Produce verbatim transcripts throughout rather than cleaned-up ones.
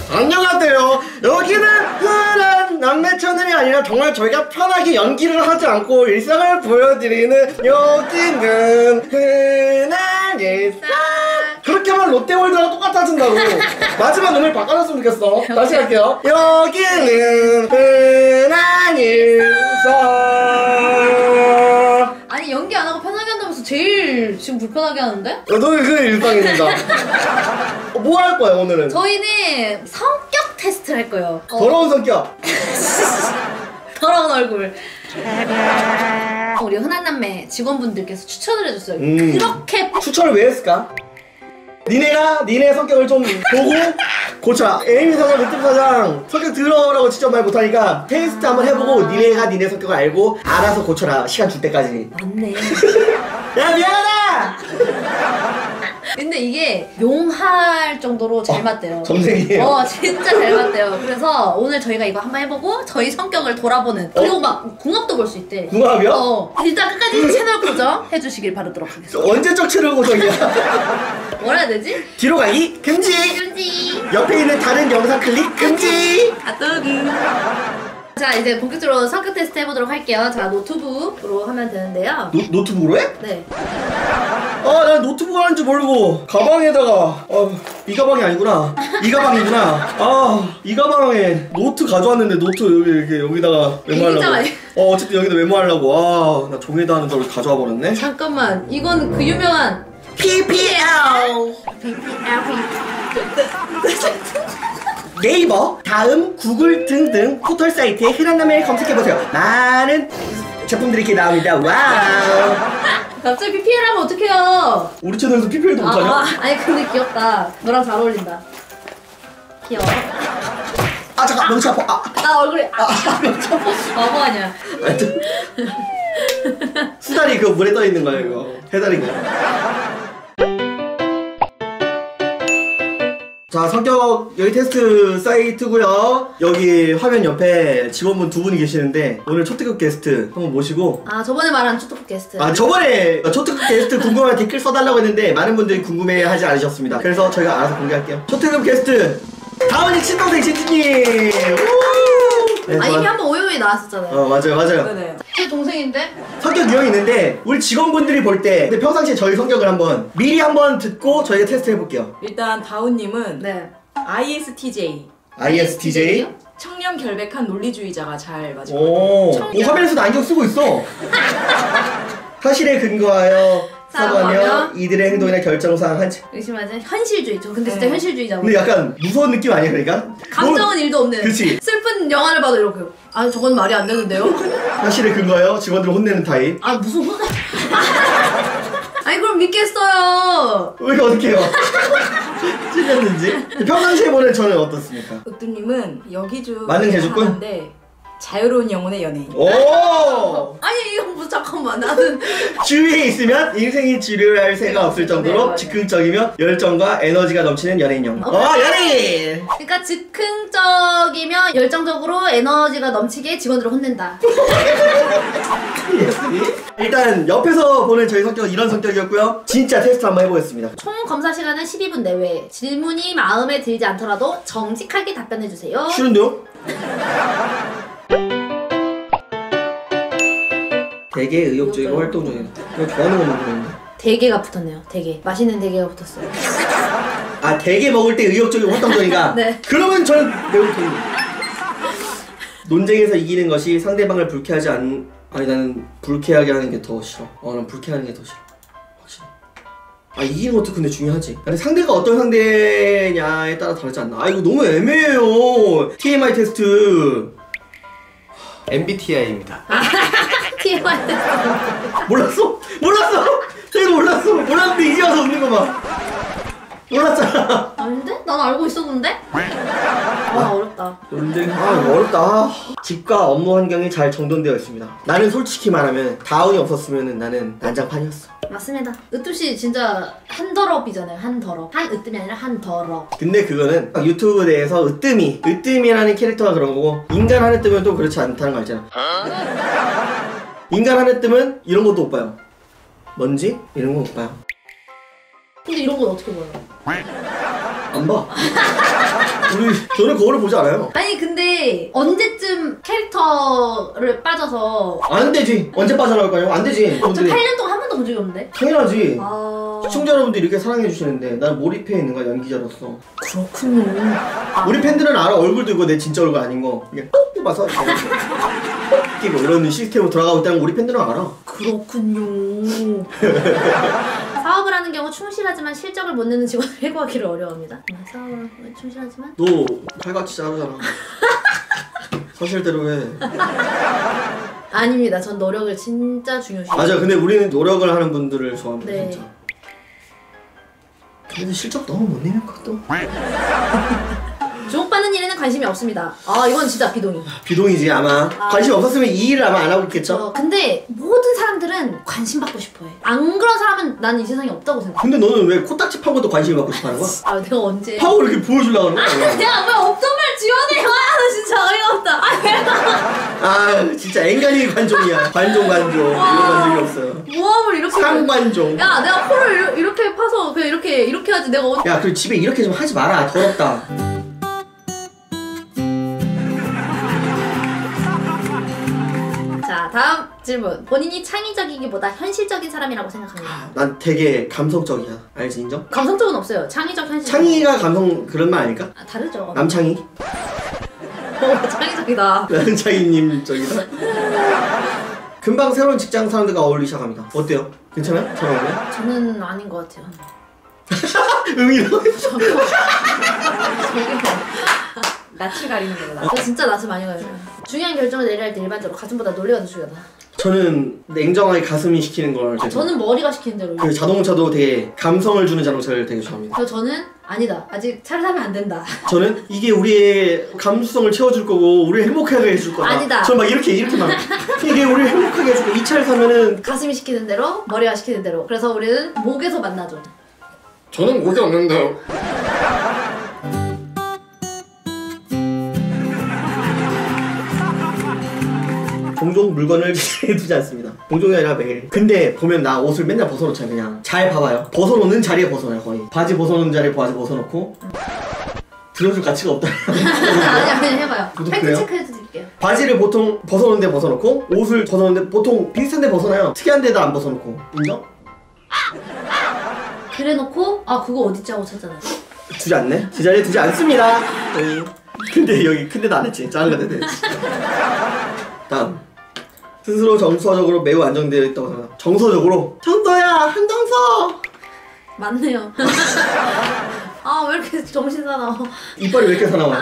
안녕하세요. 여기는 흔한 남매 채널이 아니라 정말 저희가 편하게 연기를 하지 않고 일상을 보여드리는 여기는 흔한 일상. 그렇게 하면 롯데월드랑 똑같아진다고. 마지막 음을 바꿔줬으면 좋겠어. 다시 할게요. 여기는 흔한 일상. 아니 연기 안 하고 편하게 한다면서 제일 지금 불편하게 하는데? 너는 그 일상입니다. 어, 뭐 할 거야 오늘은? 저희는 성격 테스트 할 거예요. 어. 더러운 성격. 더러운 얼굴. 우리 흔한 남매 직원분들께서 추천을 해줬어요. 음. 그렇게 추천을 왜 했을까? 니네가 니네 성격을 좀 보고 고쳐. 에이미 사장, 루트 사장 성격 들어라고 직접 말 못하니까 테스트 한번 해보고 니네가 니네 성격을 알고 알아서 고쳐라. 시간 줄 때까지. 맞네. 야 미안하다. 근데 이게 용할 정도로 잘 어, 맞대요. 점생이에요. 어 진짜 잘 맞대요. 그래서 오늘 저희가 이거 한번 해보고 저희 성격을 돌아보는. 그리고 막 궁합도 볼 수 있대. 궁합이요? 어 일단 끝까지 채널 고정 해주시길 바라도록 하겠습니다. 언제적 채널 고정이야? 뭐라 해야 되지? 뒤로 가기 금지. 금지. 옆에 있는 다른 영상 클릭 금지. 아뚜기. 자 이제 본격적으로 성격 테스트 해보도록 할게요. 자 노트북으로 하면 되는데요. 노, 노트북으로 해? 네. 아, 난 노트북 하는 줄 모르고 가방에다가 어, 이 가방이 아니구나. 이 가방이구나. 아, 이 가방에 노트 가져왔는데 노트 여기 이렇게 여기다가 메모하려고. 어, 어쨌든 여기다 메모하려고. 아, 나 종이에다 하는 걸 가져와 버렸네. 잠깐만 이건 그 유명한 피피엘. 네이버, 다음, 구글 등등 포털 사이트에 흔한 남매를 검색해보세요. 많은 제품들이 이렇게 나옵니다. 와우. 갑자기 피피엘 하면 어떡해요? 우리 채널에서 피피엘도 아, 못하냐? 아, 아니 근데 귀엽다. 너랑 잘 어울린다. 귀여워. 아 잠깐 명치 아파. 아, 나 얼굴이 아, 아 명치 아파. 바보아냐. 수다리 그거 물에 떠있는 거야 이거. 해다린 거. 자 성격 여기 테스트 사이트고요. 여기 화면 옆에 직원분 두 분이 계시는데 오늘 초특급 게스트 한번 모시고. 아 저번에 말한 초특급 게스트. 아 저번에 초특급 게스트 궁금하면 댓글 써달라고 했는데 많은 분들이 궁금해하지 않으셨습니다. 그래서 저희가 알아서 공개할게요. 초특급 게스트 다은이 친동생 진진님. 네, 아 이미 한번 오요이 나왔었잖아요. 어 맞아요 맞아요. 네네. 제 동생인데? 성격 유형이 있는데 우리 직원분들이 볼 때 근데 평상시에 저희 성격을 한번 미리 한번 듣고 저희가 테스트 해볼게요. 일단 다운님은 네. 아이에스티제이 아이에스티제이? 청렴 결백한 논리주의자가 잘 맞을 것 오, 같아요. 오 화면에서도 안경 쓰고 있어. 사실에 근거하여 사과하며 사과하며 이들의 행동이나 결정사항 한 의심하지? 현실주의. 저 근데 진짜 네. 현실주의자고. 근데 약간 무서운 느낌 아니야 그러니까? 감정은 일도 없는. 그치. 슬픈 영화를 봐도 이렇게. 아 저건 말이 안 되는데요? 사실에 근거하여 직원들을 혼내는 타입. 아 무슨 혼? 아니 그럼 믿겠어요. 왜 어떻게 해요? 찔렸는지. 평상시에 보는 저는 어떻습니까? 으뜸님은 여기주 많은 개주꾼? 하나인데 자유로운 영혼의 연예인. 오! 아니 이거 뭐 잠깐만 나는 주위에 있으면 인생이 지루할 새가 없을 정도로 네, 즉흥적이며 열정과 에너지가 넘치는 연예인형. 어, 연예인! 그러니까 즉흥적이며 열정적으로 에너지가 넘치게 직원들을 혼낸다. 일단 옆에서 보는 저희 성격은 이런 성격이었고요. 진짜 테스트 한번 해보겠습니다. 총 검사 시간은 십이 분 내외. 질문이 마음에 들지 않더라도 정직하게 답변해주세요. 쉬운데요? 되게 의욕적이고 활동적이고 이거 좋아하는 거 먹는 건데. 대게가 붙었네요. 대게. 맛있는 대게가 붙었어요. 아 되게 먹을 때 의욕적이고 활동적이가? 네. 그러면 저는 매우 동의. 논쟁에서 이기는 것이 상대방을 불쾌하지 않... 아니 나는 불쾌하게 하는 게 더 싫어. 어 난 불쾌하는 게 더 싫어. 확실히. 아 이기는 것도 근데 중요하지. 근데 상대가 어떤 상대냐에 따라 다르지 않나. 아 이거 너무 애매해요. 티엠아이 테스트. 엠비티아이입니다. 티엠아이 테스트. 몰랐어? 몰랐어? 쟤도 몰랐어. 몰랐는데 이제 와서 웃는 거 봐. 몰랐잖아. 아닌데? 난 알고 있었는데? 아 어렵다. 논쟁 아 이거 어렵다. 아, 집과 업무 환경이 잘 정돈되어 있습니다. 나는 솔직히 말하면 다운이 없었으면 나는 난장판이었어. 맞습니다. 으뜸씨 진짜 한더럽이잖아요. 한더럽. 한 으뜸이 아니라 한더럽. 근데 그거는 유튜브 내에서 으뜸이 으뜸이라는 캐릭터가 그런 거고 인간 하늘 뜨면 또 그렇지 않다는 거 알잖아. 인간 하늘 뜨면 이런 것도 못 봐요. 먼지? 이런 거 못 봐요. 근데 이런 건 어떻게 보여요? 안 봐. 우리 우리 저는 거울을 보지 않아요. 아니 근데 언제쯤 캐릭터를 빠져서 안 되지. 언제 빠져나올까요? 안 되지. 저 팔 년 동안 한 번도 본 적이 없는데? 당연하지. 아... 시청자 여러분들이 이렇게 사랑해 주시는데 난 몰입해 있는 거야, 연기자로서. 그렇군요. 아. 우리 팬들은 알아. 얼굴도 이거 내 진짜 얼굴 아닌 거 그냥 꼭 뽑아서 이렇게 끼고 이런 시스템으로 돌아가고 있다는 거 우리 팬들은 알아. 그렇군요. 사업을 하는 경우 충실하지만 실적을 못 내는 직원을 해고하기를 어려워합니다. 음, 사업을 하는 경우 충실하지만 너 칼같이 자르잖아. 사실대로 해. 아닙니다. 전 노력을 진짜 중요시해요. 맞아. 근데 우리는 노력을 하는 분들을 좋아합니다. 네. 진짜. 근데 실적 너무 못 내면 그것도 주목받는 일에는 관심이 없습니다. 아 이건 진짜 비동의. 비동이지 아마. 아. 관심 없었으면 이 일을 아마 안 하고 있겠죠. 저 근데 모든 사람들은 관심 받고 싶어해. 안 그런 사람은 난 이 세상에 없다고 생각해. 근데 너는 왜 코딱지 파고도 관심을 받고 싶어 하는 거야? 아 내가 언제? 파고 이렇게 보여주려고 하는 아 거야? 내가 왜 없던 말 지원해? 아 진짜 어이가 없다. 아 내가 아 진짜 앵간히 관종이야. 관종 관종. 이런 관종이 없어요. 모함을 이렇게. 상관종. 야 내가 코를 이렇게, 이렇게 파서 그냥 이렇게 이렇게 하지 내가 언제? 야 그리고 집에 이렇게 좀 하지 마라. 더럽다. 자 다음 질문. 본인이 창의적이기보다 현실적인 사람이라고 생각합니다. 난 되게 감성적이야. 알지 인정? 감성적은 없어요. 창의적 현실. 창의가 감성 그런 말 아닐까? 아 다르죠. 남창희? 어, 창의적이다. 남창희님 쪽이다. 금방 새로운 직장 사람들과 어울리기 시작합니다. 어때요? 괜찮아요? 잘 어울려요? 저는 아닌 것 같아요. 응이라고? 저기요. 낯을 가리는 거다. 저 진짜 낯을 많이 가요. 중요한 결정을 내려야 할 때 일반적으로 가슴보다 논리가 더 중요하다. 저는 냉정하게 가슴이 시키는 걸 되게 저는 머리가 시키는 대로. 그 자동차도 되게 감성을 주는 자동차를 되게 좋아합니다. 그래서 저는 아니다. 아직 차를 사면 안 된다. 저는 이게 우리의 감수성을 채워줄 거고 우리를 행복하게 해줄 거다. 아니다. 저는 막 이렇게 이렇게 막 이게 우리를 행복하게 해줄 거. 이 차를 사면은 가슴이 시키는 대로, 머리가 시키는 대로. 그래서 우리는 목에서 만나죠. 저는 목이 없는데요. 종종 물건을 기대해 두지 않습니다. 종종이 아니라 매일. 근데 보면 나 옷을 맨날 벗어놓잖아. 그냥 잘 봐봐요. 벗어놓는 자리에 벗어놔요 거의. 바지 벗어놓는 자리에 바지 벗어놓고 들어줄 가치가 없다. 아니 아니 해봐요. 저도 팩트 그래요? 체크해 드릴게요. 바지를 보통 벗어놓는데 벗어놓고 옷을 벗어놓는데 보통 비슷한데 벗어놔요. 특이한 데도 안 벗어놓고. 인정? 그래놓고 아 그거 어딨지 하고 찾잖아요. 두지 않네? 제 자리에 두지 않습니다. 네. 근데 여기 큰데도 안 했지. 작은 데도 했지. 다음. 스스로 정서적으로 매우 안정되어 있다고 생각. 정서적으로? 정서야 한정서. 맞네요. 아 왜 이렇게 정신 사나워. 이빨이 왜 이렇게 사나워?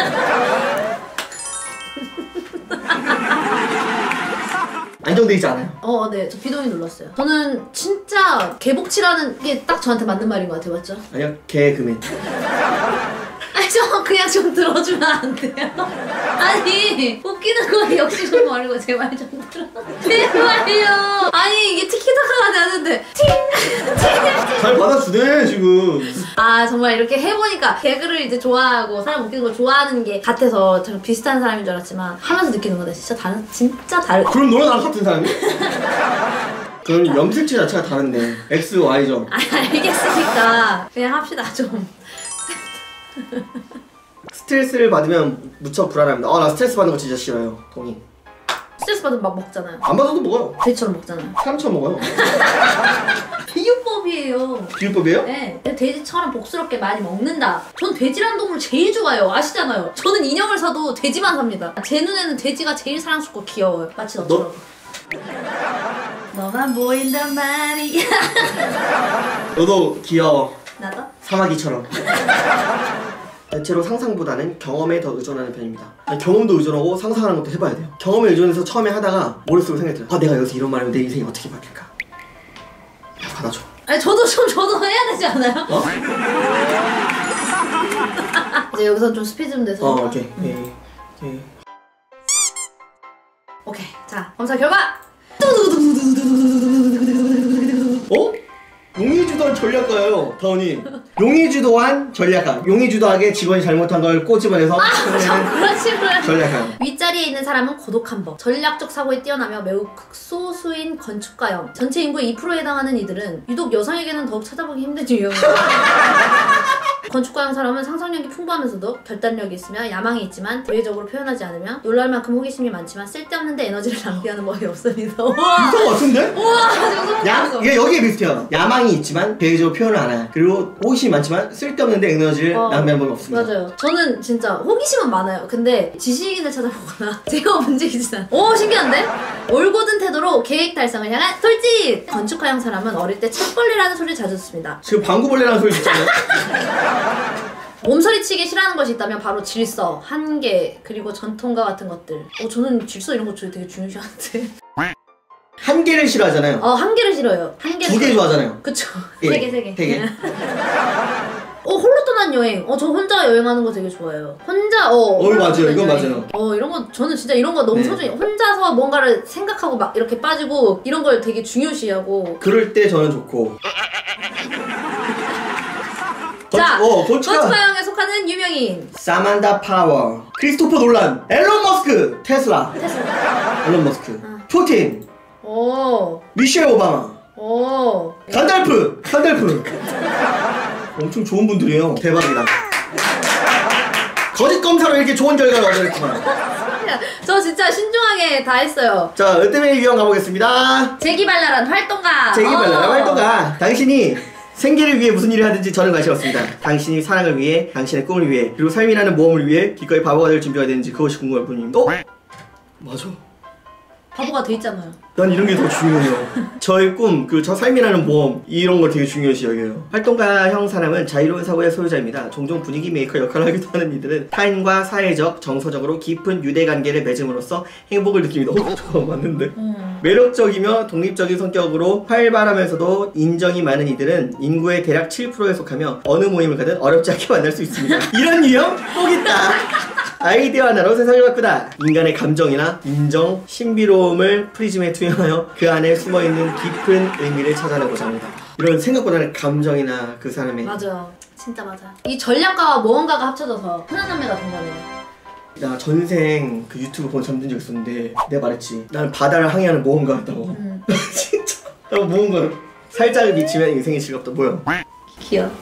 안정돼 있지 않아요. 어, 네. 저 비동의 눌렀어요. 저는 진짜 개복치라는 게 딱 저한테 맞는 말인 것 같아요. 맞죠? 아니요, 개그맨. 아니, 저 그냥 좀 들어주면 안 돼요? 아니, 웃기는 거 역시 좀 말고 제 말 좀 들어. 제발요. 아니, 이게 티키타카가 되는데. 팅! 팅! 잘 받아주네, 지금. 아, 정말 이렇게 해보니까 개그를 이제 좋아하고 사람 웃기는 걸 좋아하는 게 같아서 저 비슷한 사람인 줄 알았지만 하면서 느끼는 건데 진짜 다른, 진짜 다른. 그럼 너랑 나랑 같은 사람이? 그럼 염색체 자체가 다른데. X, Y죠. 아, 알겠으니까. 그냥 합시다, 좀. 스트레스를 받으면 무척 불안합니다. 아, 나 스트레스 받는 거 진짜 싫어요. 동의. 스트레스 받으면 막 먹잖아요. 안 받아도 먹어요. 돼지처럼 먹잖아요. 사람처럼 먹어요. 비유법이에요. 비유법이에요? 네. 돼지처럼 복스럽게 많이 먹는다. 전 돼지라는 동물 제일 좋아해요. 아시잖아요. 저는 인형을 사도 돼지만 삽니다. 제 눈에는 돼지가 제일 사랑스럽고 귀여워요. 마치 너처럼. 너... 너만 보인단 말이야. 너도 귀여워. 나도? 사마귀처럼. 대체로 상상보다는 경험에 더 의존하는 편입니다. 경험도 의존하고 상상하는 것도 해봐야 돼요. 경험에 의존해서 처음에 하다가 머릿속에 생각이 들어요. 아, 내가 여기서 이런 말하면 내 인생이 어떻게 바뀔까? 야, 받아줘. 아니 저도 좀 저도 해야 되지 않아요? 어? 이제 여기서 좀 스피드 좀 내서. 어, 오케이. 예, 예. 오케이. 자, 검사 결과. 어? 용의주던 전략가예요, 다운님. 용의주도한 전략가. 용의주도하게 직원이 잘못한 걸 꼬집어내서 아, 저 그런 식으로. 전략가. 윗자리에 있는 사람은 고독한 법. 전략적 사고에 뛰어나며 매우 극소수인 건축가형. 전체 인구의 이 퍼센트에 해당하는 이들은 유독 여성에게는 더욱 찾아보기 힘든 유형입니다. 건축가형 사람은 상상력이 풍부하면서도 결단력이 있으며 야망이 있지만 대외적으로 표현하지 않으며 놀랄 만큼 호기심이 많지만 쓸데없는데 에너지를 낭비하는 법이 없습니다. 우와! 비슷한 것 같은데? 우와! 지금 야, 소름 이게 여기에 비슷해요. 야망이 있지만 대외적으로 표현을 안 해. 그리고 호기심이 많지만 쓸데없는데 에너지를 어, 낭비하는 법이 없습니다. 맞아요. 저는 진짜 호기심은 많아요. 근데 지식인을 찾아보거나 제가 움직이진 않아. 오, 신기한데? 올곧은 태도로 계획 달성을 향한 솔직! 건축가형 사람은 어릴 때 책벌레라는 소리를 자주 듣습니다. 지금 방구벌레라는 소리 듣잖아요. 몸서리치기 싫어하는 것이 있다면 바로 질서, 한계, 그리고 전통과 같은 것들. 어, 저는 질서 이런 거 되게 중요시하는데. 한계를 싫어하잖아요. 어, 한계를 싫어요. 한계를 두 개 싫어요. 좋아하잖아요. 그쵸. 예, 세 개, 세 개. 세 개. 어, 홀로 떠난 여행. 어, 저 혼자 여행하는 거 되게 좋아해요. 혼자, 어. 어, 홀로 맞아요. 떠난 이건 여행. 맞아요. 어, 이런 거, 저는 진짜 이런 거 너무 네. 소중해요. 혼자서 뭔가를 생각하고 막 이렇게 빠지고, 이런 걸 되게 중요시하고. 그럴 때 저는 좋고. 자, 어, 건축가. 건축가형에 속하는 유명인. 사만다 파워, 크리스토퍼 놀란, 앨런 머스크, 테슬라, 테슬라. 앨런 머스크, 어. 푸틴, 오. 미셸 오바마, 오. 간달프, 간달프. 엄청 좋은 분들이에요. 대박이다. 거짓 검사로 이렇게 좋은 결과를 얻어냈구나. 저 진짜 신중하게 다 했어요. 자, 으뜸의 유형 가보겠습니다. 재기발랄한 활동가. 재기발랄한 어. 활동가. 당신이 생계를 위해 무슨 일을 하든지 저는 관심 없습니다. 당신이 사랑을 위해, 당신의 꿈을 위해, 그리고 삶이라는 모험을 위해 기꺼이 바보가 될 준비가 되는지 그것이 궁금할 뿐입니다. 어? 맞아. 바보가 돼 있잖아요. 난 이런 게 더 중요해요. 저의 꿈, 그 저 삶이라는 모험, 이런 걸 되게 중요시 여겨요. 활동가형 사람은 자유로운 사고의 소유자입니다. 종종 분위기 메이커 역할을 하기도 하는 이들은 타인과 사회적, 정서적으로 깊은 유대관계를 맺음으로써 행복을 느낍니다. 어, 잠깐 맞는데? 음. 매력적이며 독립적인 성격으로 활발하면서도 인정이 많은 이들은 인구의 대략 칠 퍼센트에 속하며 어느 모임을 가든 어렵지 않게 만날 수 있습니다. 이런 유형 꼭 있다. 아이디어 하나로 세상을 바꾸다. 인간의 감정이나 인정, 신비로움을 프리즘에 투영하여 그 안에 숨어있는 깊은 의미를 찾아내고자 합니다. 이런 생각보다는 감정이나 그 사람의 맞아. 진짜 맞아. 이 전략가와 모험가가 합쳐져서 흔한남매가 된 거네요. 나 전생 그 유튜브 본 잠든 적 있었는데 내가 말했지. 나는 바다를 항해하는 모험가였다고. 음. 진짜. 나 모험가 살짝 미치면 인생이 즐겁다. 뭐야? 귀여워.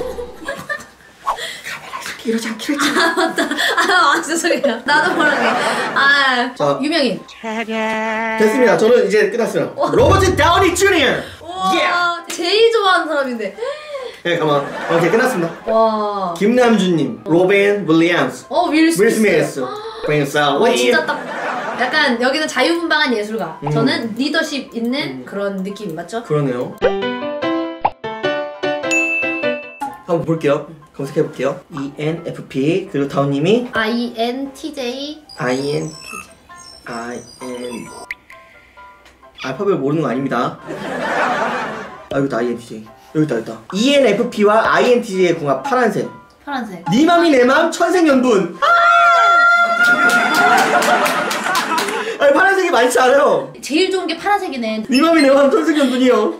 이러지 않기로 했지. 아, 맞다. 아, 아, 죄송해요. 나도 모르게. 아, 자. 유명인. 됐습니다. 저는 이제 끝났어요. 로버트 다우니 주니어. 우와, 제일 좋아하는 사람인데. 네, 가만. 오케이, 끝났습니다. 와. 김남준님, 로빈 윌리엄스, 어, 윌 윌 스미스. 스미스, 프린스 어, 알리. 진짜 딱. 약간 여기는 자유분방한 예술가. 음. 저는 리더십 있는 음. 그런 느낌 맞죠? 그러네요. 한번 볼게요. 검색해볼게요. 이 엔 에프 피 그리고 다운님이 I N T J. I N I N 알파벳 모르는 거 아닙니다. 아 여기다 아이 엔 티 제이 여기다 여기다 이 엔 에프 피와 아이 엔 티 제이의 궁합 파란색. 파란색. 네 맘이 내 맘 천생연분. 아니 파란색이 많지 않아요. 제일 좋은 게 파란색이네. 네 맘이 내 맘 천생연분이요.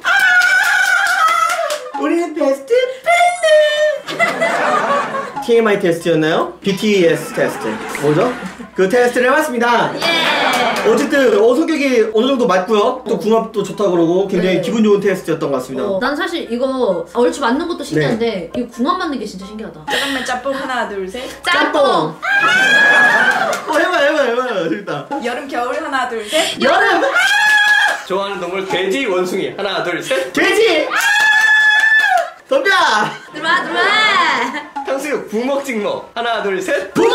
우리는 베스트 프렌드. 티엠아이 테스트였나요? 비티에스 테스트 뭐죠? 그 테스트를 해봤습니다. 예. 어쨌든 어 성격이 어느 정도 맞고요. 또 궁합도 좋다 그러고 굉장히 네. 기분 좋은 테스트였던 것 같습니다. 어, 난 사실 이거 얼추 맞는 네. 것도 신기한데 이거 궁합 맞는 게 진짜 신기하다. 짜장면 짬뽕 하나 둘 셋. 짬뽕. 어 해봐 해봐 해봐 재밌다. 여름 겨울 하나 둘 셋. 여름 좋아하는 동물 돼지 원숭이 하나 둘 셋. 돼지 덤벼 들어와 들어와. 탕수육 부먹 찍먹 하나 둘 셋. 부먹.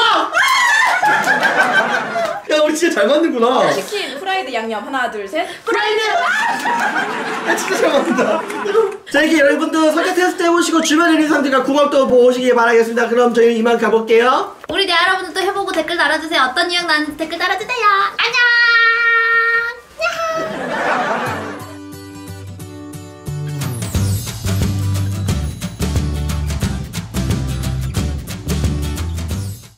야 우리 진짜 잘 만들구나. 치킨 프라이드 양념 하나 둘 셋. 프라이드. 야 진짜 잘 만든다. 자 이렇게 여러분도 성격 테스트 해보시고 주변에 있는 사람들과 궁합도 보시기 바라겠습니다. 그럼 저희는 이만 가볼게요. 우리 네 여러분들도 해보고 댓글 달아주세요. 어떤 유형 나는지 댓글 달아주세요. 안녕.